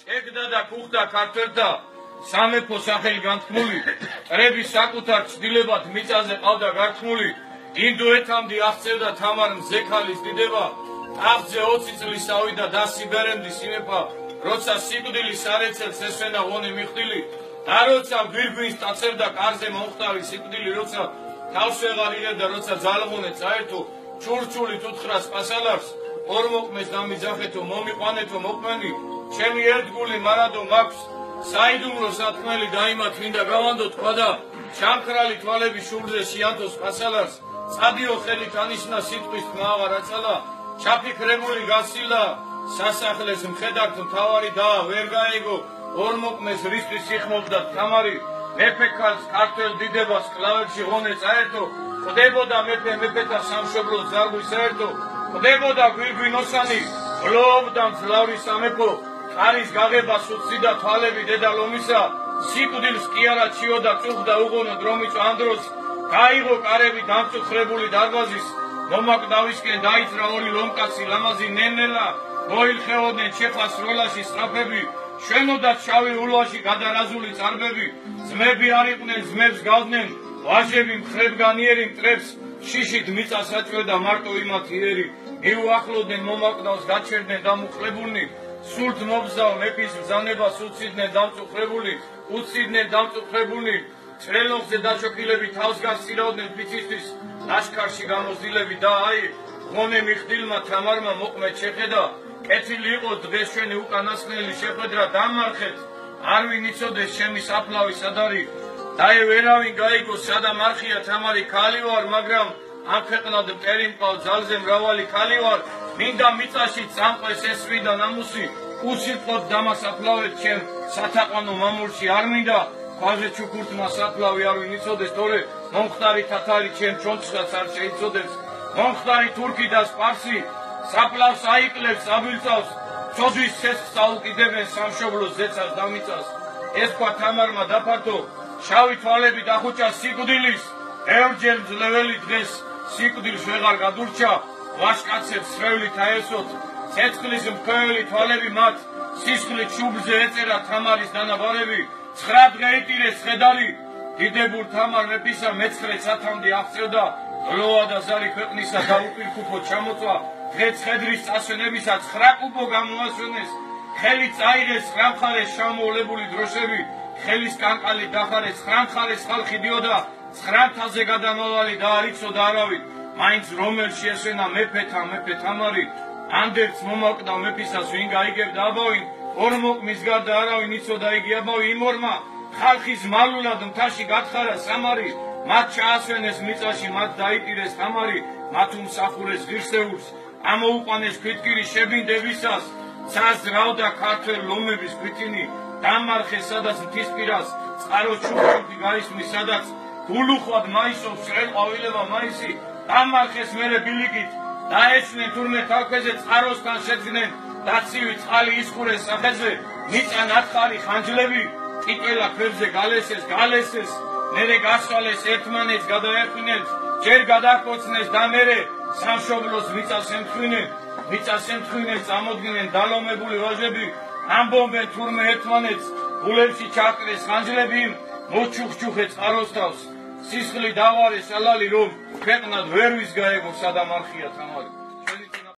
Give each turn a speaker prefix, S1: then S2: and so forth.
S1: შეგდა და კუხდა ქართველთა სამეფო სახელი განთქმული, წრების საკუთარ ჩრდილებად მიწაზე ყავდა გართხმული, ინდოეთამდე აღწევდა თამარ მზექალის დიდება, ტახტზე 20 წლის ავიდა და სიბერემდის იმეფა, როცა სიკვდილის სარეცელს ესვენა ღონე მიხდილი, და როცა გვირგვინს დაწევდა კარზე მომხდარი სიკვდილი, როცა თავს ვეღარ იღებდა, როცა ძალღუნე წაერთო, ჩურჩული თუთხრა სპასალარს, ორმოყმეს დამიძახეთო, მომიყვანეთო მოყვენი, ჩემი ერთგული მარადო მაქვს, საიდუმლო სათქმელი დაიმათ მინდა გავანდო თქვა და ჩამქრალი თვალები შურზე შეანთო სპასალარს, წადიო ხელით ანიშნა სიტყვის თმა აღარ აწალა, ჩაფიქრებული გასილა, სასახლეს მხედართ მთავარი და ვერ გაეგო, ორმოყმეს რისთვის სიხმობდა თამარი, მეფე ქართველ დიდებას კლავებში ღონე წაერთო, ყდებოდა მეფეთა სამშობლო ზარგვის საერთო, ყდებოდა გვირგვინოსანი, გლოვდა მძლავრი სამეფო, არის გაღებას უცდიდა თვალები დედა ლომისა, სიკვდილს კი არა ჩიოდა წუხდა უღონო დრომიწო ამ დროს, გაიღო კარები დამწუხრებული დარბაზის, მომაკვდავისკენ დაიძრა ორი ლომკაცი ლამაზი ნენელა, მოილხეოდნენ ჩეხას როლაში სწრაფები, შვენოდათ შავი ულვაში გადარაზული წარბები, ძმები არ იყვნენ ძმებს გავდნენ, ვაჟები მხრებგანიერი მტრებს, შიშით მიწას აწვევდა მარტო იმათ იერი, მიუახლოვდნენ მომაკვდავს გაჩერდნენ დამუხლებულნი, სულთ მობზავ მეფის ბრძანებას უცდიდნენ დამწუხრებულნი, წრელოხზე დაჩოქილები თავს გასცილავდნენ ფიცისთვის, ლაშქარში გამოზილები და აი, ღონე მიხდილმა თამარმა მოყმე შეხედა, კეთილი იყო დღეს ჩვენი უკანასკნელი შეხვედრა დამარხეთ, არ ვინ იცოდეს ჩემი საფლავი სად არის, და ვერავინ გაიგოს სადამ არხია თამარი ქალი ვარ, მაგრამ ამ ქვეყნად მტერი მყავს ძალზე მრავალი ქალი ვარ, მინდა მიწაში წამყვეს ესვი და ნამუსი, უსიტყვოდ დამასაფლავეთ ჩემ სათაყვანო მამულში არ მინდა, ქვაზე ჩუქურთმა საფლავი არ ვინ იცოდეს, თორე მომხდარი თათარი ჩემ ჩონჩხას არ შეიცოდეს, მომხდარი თურქი და სპარსი, საფლავს აიკლებს აბილწავს, ცოდვის ცეცხლს აუკიდებენ სამშობლოს ზეცას და მიწას, ეს თქვა თამარმა დაფართო, შავი თვალები დახუჭა სიკვდილის, ერთჯერ მძლეველი დღეს სიკვდილს ვეღარ გადურჩა, ვაშკაცებს სრევლით აესოთ, ცეცხლის მქვეველი თვალები მათ, სისხლით შუბლზე ეწერა თამარის დანაბარები, 9 დღე იტირეს ხედარი, დიდებულ თამარ მეფისა მე-9 სათამდე აღწევდა, გლოვა და ზარი ქვეყნისა დაუპირქუფო ჩამოწვა, დღე ცხედრის წასვენებისა 9 კუბო გამოასვენეს, ხელი წაიღეს 9 მხარეს შამოვლებული დროშები, ხელის კანკალი დახარეს 9 მხარეს ხალხი დიოდა, 9 თაზე გადამავალი და არ იცოდა არავინ, მაინც რომელში ესვენა მეფე თამარი, ანდერც მომაკვდა მეფისას ვინ გაიგებდა აბავინ, ორმოყმის გარდა არავინ იცოდა იგი აბავი იმ ორმა, ხალხის მალულად მთაში გათხარა სამარი, მათ ჩაასვენეს მიწაში, მათ დაიტირეს თამარი, მათ უმსახურეს ღირსეულს, ამოუყვანეს ქვითკირი შებინდებისას, წაზრავდა ქართველ ლომების ქვითინი, დამარხეს სადაც მთისპირას, წყარო ჩუქჩუქი გაისმის სადაც, გულუხვად მაისობს შრელ ყვავილება მაისი, დამარხეს მერე ბილიკით, დაეჩნენ თურმე თალქვეზე წყაროსთან შეძნენ, და ცივი წყალი ისხურეს სახეზე, მიწა ნათხარი ხანჯლები, ტიტველა ქვებზე გალესეს, მერე გასვალეს ერთმანეთს გადაერხვინეს, ჯერ გადახოცნეს და მერე სამშობლოს მიწას ემთხვინეს, წამოდგნენ დალომებული ვაჟები, ამბობენ თურმე ერთმანეთს, გულებში ჩაყრეს ხანჯლები, მოჩუქჩუხე წყაროს თავს, სისხლი დავარეს ალალი რომ ქვეყნად ვერ ვის გაეგო სადამ არხია თამარი.